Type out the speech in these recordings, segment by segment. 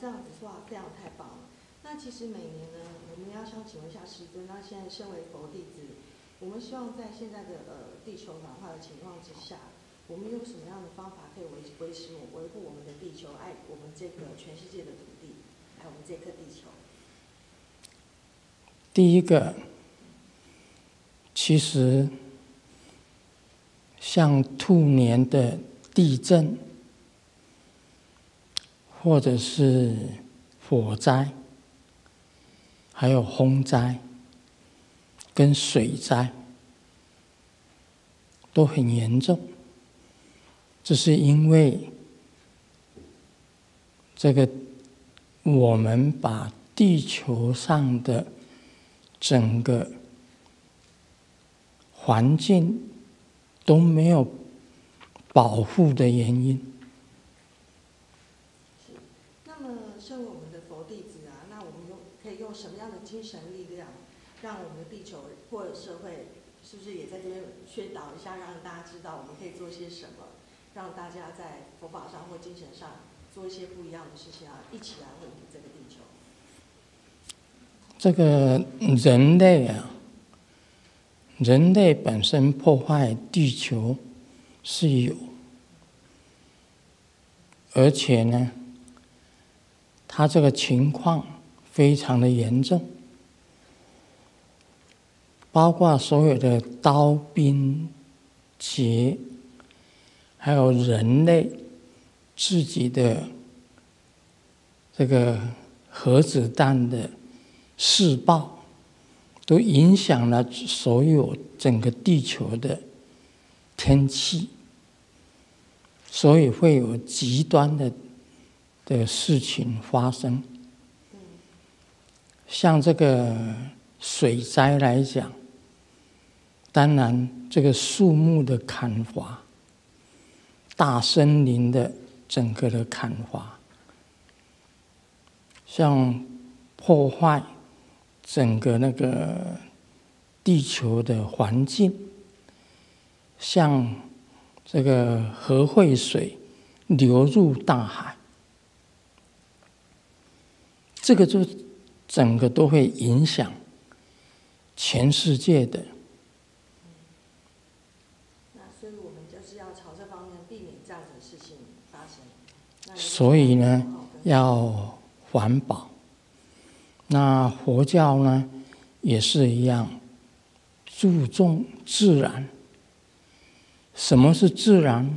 这样子哇，非常太棒了。那其实每年呢，我们要想请问一下师尊，那现在身为佛弟子，我们希望在现在的地球暖化的情况之下，我们有什么样的方法可以维护我们的地球，爱我们这个全世界的土地，爱我们这颗地球？ 第一个，其实像兔年的地震，或者是火灾，还有洪灾跟水灾，都很严重。这是因为我们把地球上的整个环境都没有保护的原因。 是。那么，身为我们的佛弟子啊，那我们可以用什么样的精神力量，让我们的地球或者社会，是不是也在这边宣导一下，让大家知道我们可以做些什么，让大家在佛法上或精神上做一些不一样的事情啊，一起来维护这个地球。 这个人类啊，人类本身破坏地球是有，而且呢，他这个情况非常的严重，包括所有的刀兵劫，还有人类自己的这个核子弹的试爆，都影响了所有整个地球的天气，所以会有极端的事情发生。像这个水灾来讲，当然这个树木的砍伐，大森林的整个的砍伐，像破坏整个那个地球的环境，像这个核废水流入大海，这个就整个都会影响全世界的。 那所以我们就是要朝这方面避免这样子的事情发生。 所以呢，要环保。那佛教呢，也是一样，注重自然。什么是自然？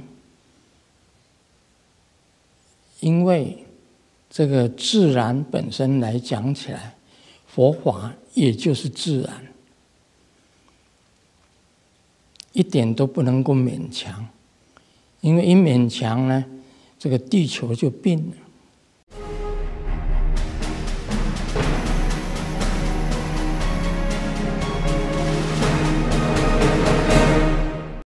因为这个自然本身来讲起来，佛法也就是自然，一点都不能够勉强，因为一勉强呢，这个地球就病了。